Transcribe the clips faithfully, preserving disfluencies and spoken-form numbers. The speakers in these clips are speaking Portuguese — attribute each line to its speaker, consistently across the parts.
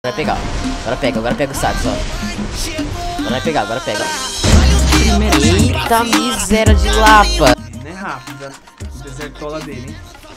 Speaker 1: Vai pegar. Agora pega, agora pega o sax, ó. Agora vai pegar, agora pega. Eita miséria de lapa.
Speaker 2: Não é rápida. O desertola dele, hein?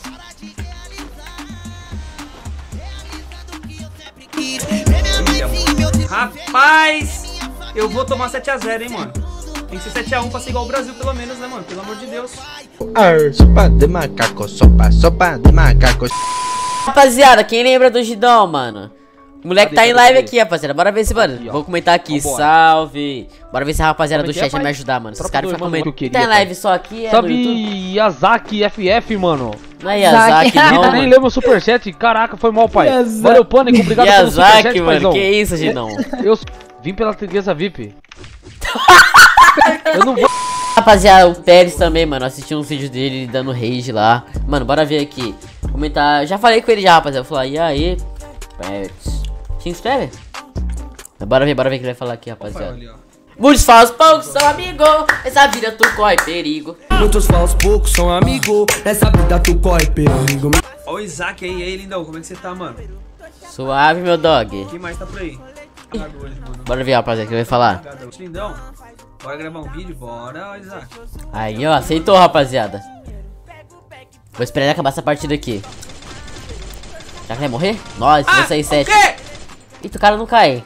Speaker 2: Rapaz, eu vou tomar sete a zero, hein, mano. Tem que ser sete a um pra ser igual o Brasil, pelo menos, né, mano? Pelo amor de Deus.
Speaker 3: Ar, sopa de macaco, sopa, sopa de macaco.
Speaker 1: Rapaziada, quem lembra do Gidão, mano? O moleque tá em live aqui, rapaziada. Bora ver se, mano.
Speaker 4: Aqui,
Speaker 1: vou comentar aqui.
Speaker 4: Vambora.
Speaker 1: Salve. Bora ver se a rapaziada do
Speaker 4: Como é que é,
Speaker 1: chat vai
Speaker 4: pai?
Speaker 1: me ajudar, mano. Esses
Speaker 4: Tropa
Speaker 1: caras
Speaker 4: do
Speaker 1: ficam
Speaker 4: irmão
Speaker 1: comentando.
Speaker 4: que eu queria,
Speaker 1: Tá em live só aqui, é no YouTube.
Speaker 4: Sabe Yazaki F F, mano?
Speaker 1: Não é Yazaki, não,
Speaker 4: Rita nem
Speaker 1: mano.
Speaker 4: leu meu superchat. Caraca, foi mal, pai.
Speaker 5: Yazaki.
Speaker 4: Valeu, Pânico. Obrigado pelo
Speaker 1: Yazaki,
Speaker 4: superchat,
Speaker 1: mano.
Speaker 4: paizão.
Speaker 1: Que isso, Gidão?
Speaker 4: Eu vim pela Trigueza V I P. Eu não vou...
Speaker 1: Rapaziada, o Pérez também, mano. Assisti uns vídeos dele dando rage lá. Mano, bora ver aqui. Comentar. Já falei com ele já, rapaziada. Vou falar, e aí, Pérez? Se inscreve? Bora ver, bora ver o que ele vai falar aqui, rapaziada. Muitos falsos poucos são amigos. Essa vida tu corre perigo.
Speaker 6: Muitos falsos poucos são amigos. Nessa vida tu corre perigo.
Speaker 2: Ó o Isaac aí, e aí, lindão. Como é que você tá, mano?
Speaker 1: Suave, meu dog.
Speaker 2: Quem mais tá por aí? Hoje, mano.
Speaker 1: Bora ver, rapaziada, o que ele vai falar.
Speaker 2: Lindão, bora gravar um vídeo? Bora, ó, Isaac.
Speaker 1: Aí, ó, aceitou, rapaziada. Vou esperar ele acabar essa partida aqui. Já que vai morrer? Nossa,
Speaker 2: Ah,
Speaker 1: vou sair sete.
Speaker 2: o quê?
Speaker 1: Eita, o cara não cai.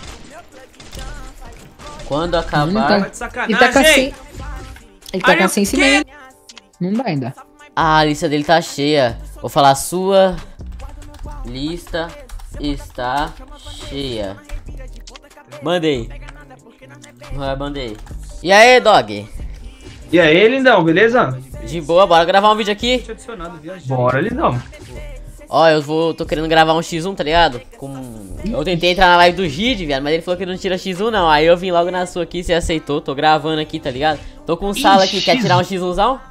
Speaker 1: Quando acabar...
Speaker 5: Tá.
Speaker 2: Tá de sacanagem.
Speaker 5: Ele tá com a sen... Ele tá
Speaker 2: Aí
Speaker 5: com a
Speaker 2: o
Speaker 5: sense
Speaker 2: quê?
Speaker 5: mesmo. Não dá ainda.
Speaker 1: Ah, a lista dele tá cheia. Vou falar, sua lista está cheia. Mandei. Ah, mandei. E aí, dog?
Speaker 2: E aí, lindão, beleza?
Speaker 1: De boa, bora gravar um vídeo aqui.
Speaker 2: Bora, lindão.
Speaker 1: Ó, eu vou, tô querendo gravar um xis um, tá ligado? Com... Eu tentei entrar na live do Gid, viado, mas ele falou que não tira xis um não. Aí eu vim logo na sua aqui, você aceitou, tô gravando aqui, tá ligado? Tô com sala aqui, quer tirar um xis umzão?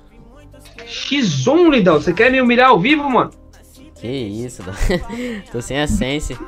Speaker 2: X um, lindão, você quer me humilhar ao vivo, mano?
Speaker 1: Que isso, dog. Tô sem a sense.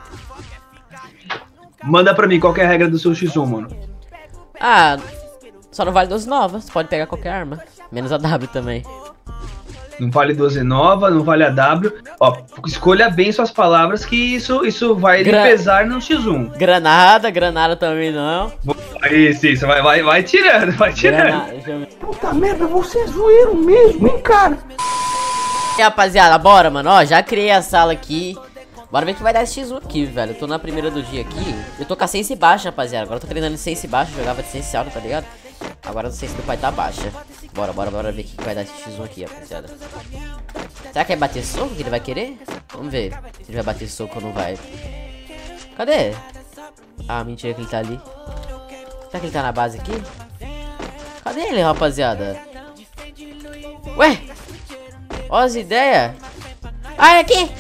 Speaker 2: Manda pra mim qual que é a regra do seu X um, mano.
Speaker 1: Ah, só não vale doze novas, pode pegar qualquer arma. Menos a W também.
Speaker 2: Não vale doze nova, não vale a W. Ó, escolha bem suas palavras que isso, isso vai lhe
Speaker 1: Gra-
Speaker 2: pesar no X um.
Speaker 1: Granada, granada também não.
Speaker 2: Isso, isso, vai, vai, vai tirando, vai tirando.
Speaker 1: Granada, deixa eu ver.
Speaker 6: Puta merda, você é zoeiro mesmo, hein, cara?
Speaker 1: E aí, rapaziada, bora, mano. Ó, já criei a sala aqui. Bora ver que vai dar esse X um aqui, velho. Eu tô na primeira do dia aqui. Eu tô com a sense baixa, rapaziada. Agora eu tô treinando de sense baixa. Jogava de sense alta, tá ligado? Agora a sense do pai tá baixa. Bora, bora, bora ver o que vai dar esse X um aqui, rapaziada. Será que é bater soco que ele vai querer? Vamos ver se ele vai bater soco ou não vai. Cadê? Ah, mentira que ele tá ali. Será que ele tá na base aqui? Cadê ele, rapaziada? Ué? Ó as ideias. Ah, é aqui!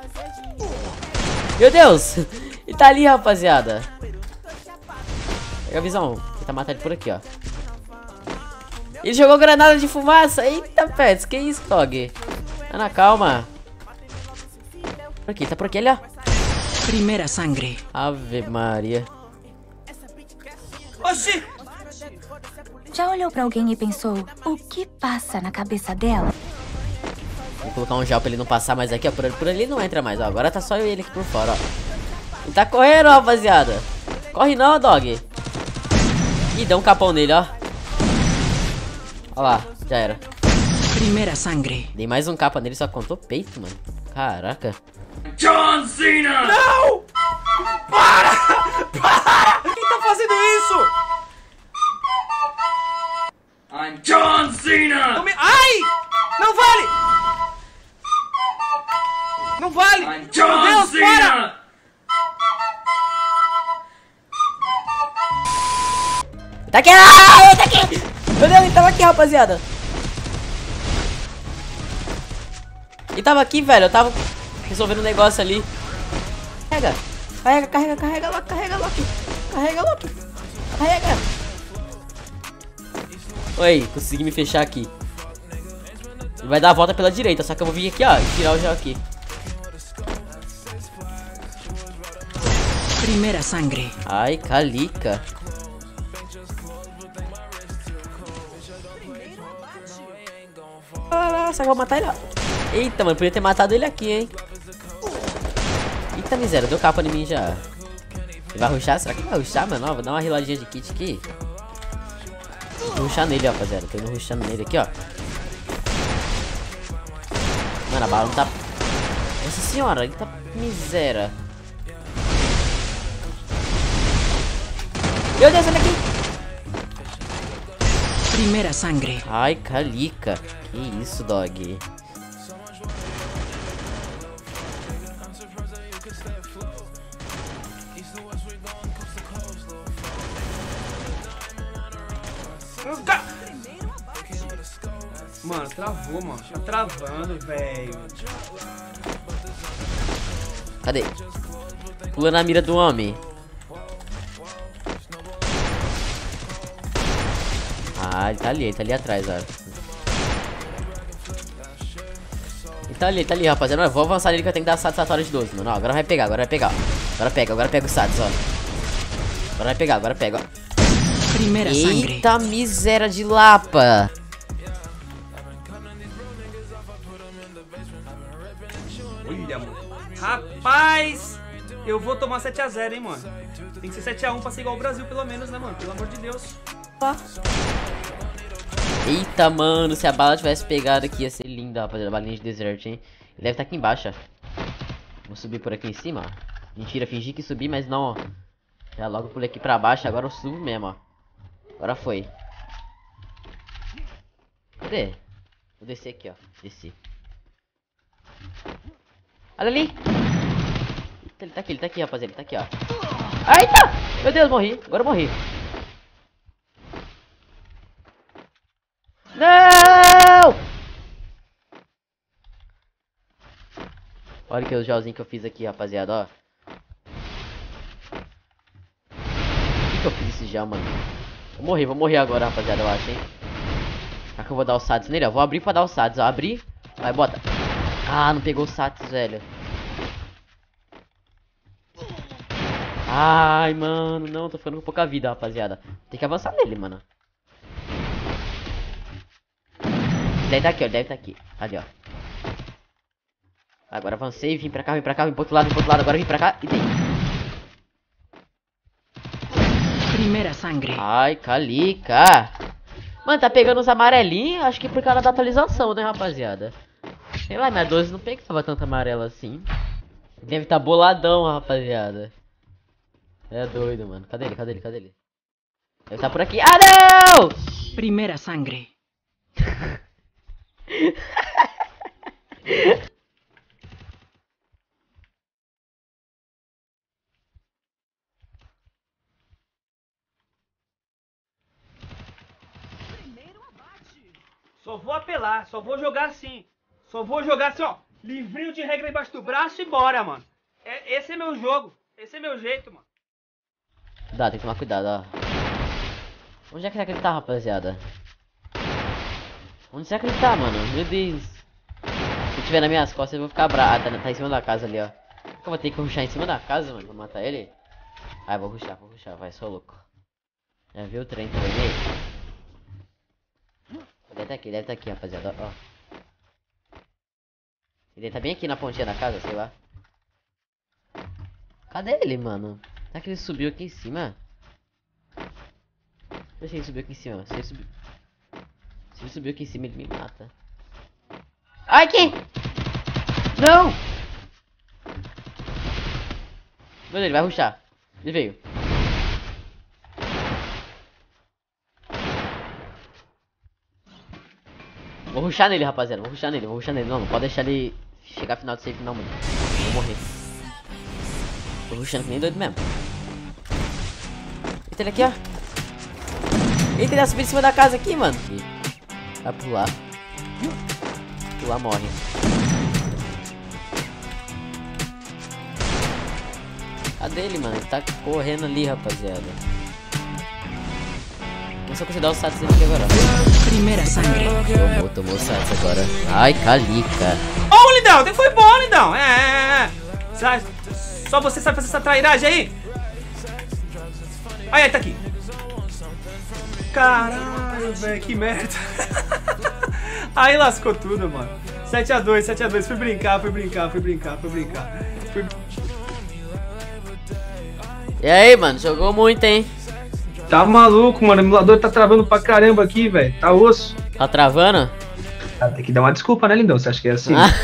Speaker 1: Meu Deus! Ele tá ali, rapaziada. Pega a visão. Tenta matar ele por aqui, ó. Ele jogou granada de fumaça. Eita, pets. Que isso, dog? Ana, calma. Por aqui, tá por aqui, ali, ó.
Speaker 7: Primeira sangre.
Speaker 1: Ave Maria.
Speaker 2: Oxi!
Speaker 8: Já olhou pra alguém e pensou, o que passa na cabeça dela?
Speaker 1: Vou colocar um gel pra ele não passar mais aqui, ó. Por, por ali não entra mais, ó. Agora tá só eu e ele aqui por fora, ó. Ele tá correndo, rapaziada. Corre não, dog. Ih, deu um capão nele, ó. Ó lá, já era.
Speaker 7: Primeira sangre.
Speaker 1: Dei mais um capa nele, só contou peito, mano. Caraca.
Speaker 2: John Cena! Não! Para! Para! Quem tá fazendo isso? I'm John Cena! Não me... Ai! Não vale! Não vale! I'm John Meu Deus, Cena! Para!
Speaker 1: Tá aqui! Ah, ele tá aqui! Meu Deus, ele tava aqui, rapaziada. Ele tava aqui, velho. Eu tava resolvendo um negócio ali. Carrega, carrega, carrega, carrega, Loki, carrega, Loki. Carrega, Loki. Carrega. Oi, consegui me fechar aqui. Ele vai dar a volta pela direita, só que eu vou vir aqui, ó, e tirar o gel aqui.
Speaker 7: Primeira sangre.
Speaker 1: Ai, calica. Ah, será que eu vou matar ele? Eita, mano, podia ter matado ele aqui, hein. Eita miséria, deu capa em mim já. Ele vai rushar? Será que ele vai rushar, mano? Ó, vou dar uma riladinha de kit aqui. Vou rushar nele, ó, rapaziada. Tô indo rushando nele aqui, ó. Mano, a bala não tá... Nossa senhora, ele tá miséria. Meu Deus, olha aqui.
Speaker 7: Primeira sangre.
Speaker 1: Ai, calica. Que isso, dog.
Speaker 2: Mano, travou, mano. Tá travando, velho.
Speaker 1: Cadê? Pula na mira do homem. Ah, ele tá ali, ele tá ali atrás, ó. Ele tá ali, ele tá ali, rapaziada. Eu vou avançar nele que eu tenho que dar satisfatória de doze, mano. Ó, agora vai pegar, agora vai pegar. Ó. Agora pega, agora pega o Sats, ó. Agora vai pegar, agora pega, ó.
Speaker 7: Primeira sangre.
Speaker 1: Eita miséria de lapa.
Speaker 2: Olha, mano. Rapaz, eu vou tomar sete a zero, hein, mano. Tem que ser sete a um pra ser igual ao Brasil, pelo menos, né, mano? Pelo amor de Deus.
Speaker 1: Eita, mano, se a bala tivesse pegado aqui, ia ser linda, rapaziada. A balinha de desert, hein? Ele deve estar aqui embaixo, ó. Vou subir por aqui em cima, ó. Mentira, fingi que subi, mas não, ó. Já logo pulei aqui pra baixo, agora eu subo mesmo, ó. Agora foi. Cadê? Vou descer aqui, ó. Desci. Olha ali. Eita, ele tá aqui, ele tá aqui, rapaziada. Ele tá aqui, ó. Eita! Meu Deus, morri. Agora eu morri. Não! Olha que o gelzinho que eu fiz aqui, rapaziada, ó. Por que, que eu fiz esse gel, mano? Vou morrer, vou morrer agora, rapaziada, eu acho, hein. Será que eu vou dar o Sats nele? Ó, vou abrir pra dar o Sats, ó. Abrir. Vai, bota. Ah, não pegou o Sats, velho. Ai, mano, não, tô ficando com pouca vida, rapaziada. Tem que avançar nele, mano. Deve tá aqui, ó, deve tá aqui. Ali, ó. Agora avancei, vim pra cá, vim pra cá, vim pro outro lado, vim pro outro lado. Agora vim pra cá e dei.
Speaker 7: Primeira sangre.
Speaker 1: Ai, calica. Mano, tá pegando os amarelinhos. Acho que por causa da atualização, né, rapaziada. Sei lá, minha doze não pegava tanta amarela assim. Deve tá boladão, rapaziada. É doido, mano. Cadê ele? Cadê ele? Cadê ele? Deve tá por aqui. Ah, não!
Speaker 7: Primeira sangre.
Speaker 2: Só vou apelar, só vou jogar assim. Só vou jogar assim, ó. Livrinho de regra embaixo do braço e bora, mano. É, esse é meu jogo. Esse é meu jeito, mano.
Speaker 1: Dá, tem que tomar cuidado, ó. Onde é que será que ele tá, rapaziada? Onde será que ele tá, mano? Meu Deus. Se tiver nas minhas costas, eu vou ficar bravo. Ah, tá, tá em cima da casa ali, ó. Será que eu vou ter que rushar em cima da casa, mano, pra matar ele? Ah, eu vou rushar, vou rushar, vai, sou louco. Já viu o trem que eu ganhei? Deve tá aqui, deve tá aqui, rapaziada, ó. Ele tá bem aqui na pontinha da casa, sei lá. Cadê ele, mano? Será que ele subiu aqui em cima? Deixa eu ver se ele subiu aqui em cima. Se ele subiu... Se ele subiu aqui em cima, ele me mata. Ai, que? Não! Meu Deus, ele vai rushar. Ele veio. Vou rushar nele, rapaziada. Vou rushar nele, vou rushar nele. Não, não pode deixar ele chegar final de safe, não, mano. Vou morrer. Tô rushando que nem doido mesmo. Eita, ele aqui, ó. Eita, ele vai subir em cima da casa aqui, mano. Vai pular. Pular, morre. Cadê ele, mano? Ele tá correndo ali, rapaziada. Vamos só conseguir dar o Sats aqui agora.
Speaker 7: Primeira sangre.
Speaker 1: Tomou, tomou o Sats agora. Ai, calica.
Speaker 2: Ô, oh, Lindão, foi bom, Lindão. É, é, é. Sabe, só você sabe fazer essa trairagem aí? Aí, aí, tá aqui. Caralho, velho, que merda. Aí lascou tudo, mano. sete a dois, sete a dois. Fui brincar, fui brincar, fui brincar, fui brincar. Fui...
Speaker 1: E aí, mano, jogou muito, hein?
Speaker 2: Tá maluco, mano. O emulador tá travando pra caramba aqui, velho. Tá osso.
Speaker 1: Tá travando?
Speaker 2: Ah, tem que dar uma desculpa, né, lindão? Você acha que é assim?
Speaker 1: Ah.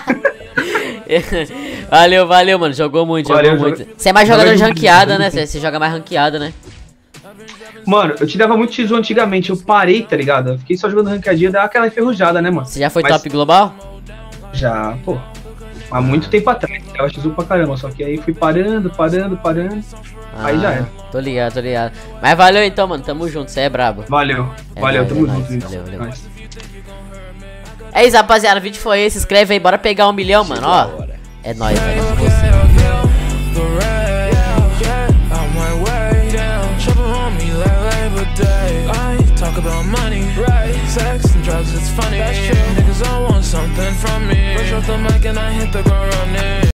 Speaker 1: Valeu, valeu, mano. Jogou muito,
Speaker 2: Valeu,
Speaker 1: jogou muito.
Speaker 2: joga-
Speaker 1: Você é mais
Speaker 2: joga
Speaker 1: jogador de
Speaker 2: muito,
Speaker 1: ranqueada,
Speaker 2: joga
Speaker 1: né?
Speaker 2: muito.
Speaker 1: Você você joga mais ranqueada, né?
Speaker 2: Mano, eu te dava muito X um antigamente. Eu parei, tá ligado? Eu fiquei só jogando ranqueadinha, dava aquela enferrujada, né, mano?
Speaker 1: Você já foi
Speaker 2: Mas-
Speaker 1: top global?
Speaker 2: Já, pô. Há muito tempo atrás. Eu acho X um pra caramba. Só que aí fui parando, parando, parando. Aí já
Speaker 1: Ah,
Speaker 2: era.
Speaker 1: Tô ligado, tô ligado. Mas valeu então, mano. Tamo junto, você é brabo.
Speaker 2: Valeu.
Speaker 1: É
Speaker 2: Valeu,
Speaker 1: nóis,
Speaker 2: tamo
Speaker 1: é
Speaker 2: junto.
Speaker 1: nóis.
Speaker 2: Vitor.
Speaker 1: Valeu, valeu.
Speaker 2: Nóis.
Speaker 1: É isso, rapaziada. O vídeo foi esse. Se inscreve aí, bora pegar um milhão, mano. Ó. É nóis, velho.
Speaker 9: Talk about money, right? Sex and drugs, it's funny. That's true. Niggas all want something from me. Push off the mic and I hit the ground running.